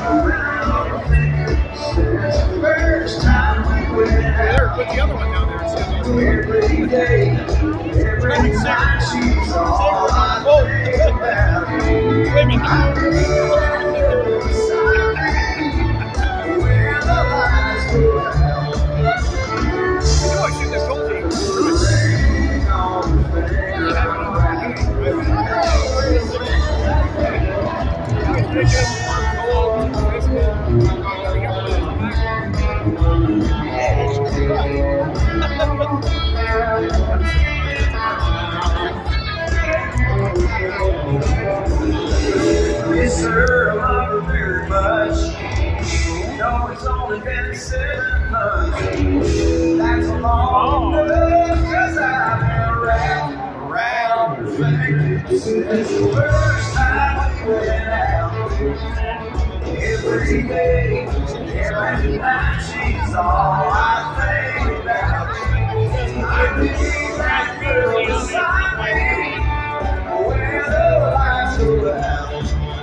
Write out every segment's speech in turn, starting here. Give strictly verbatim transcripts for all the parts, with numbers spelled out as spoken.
Put the other one down there and see how those every day, every night she's all I think about. Wait a minute. Where the lights go out. You know I should have told you. Rain on the Miss her, I love her very much. No, it's only been seven months. That's a long enough, cause I've been around, around her finger since the first time we went out. Every day, every night, she's all I think about. I need that girl beside me, where the lights go out.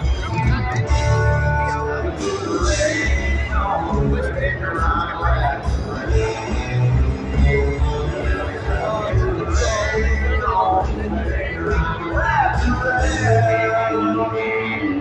Rain on the finger I wrap. Rain on the finger I wrap around.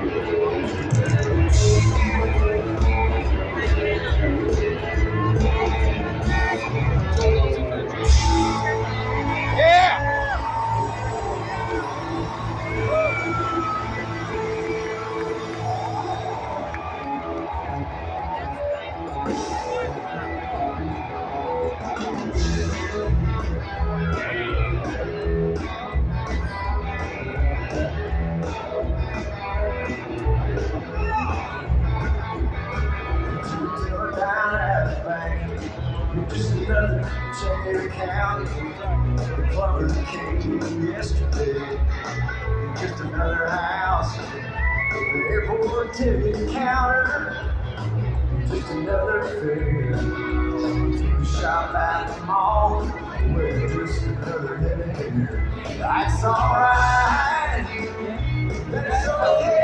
Just another check account. The plumber came yesterday. Just another house. The airport ticket counter. Just another fare. Shop at the mall. With just another head of hair. That's alright. That's okay.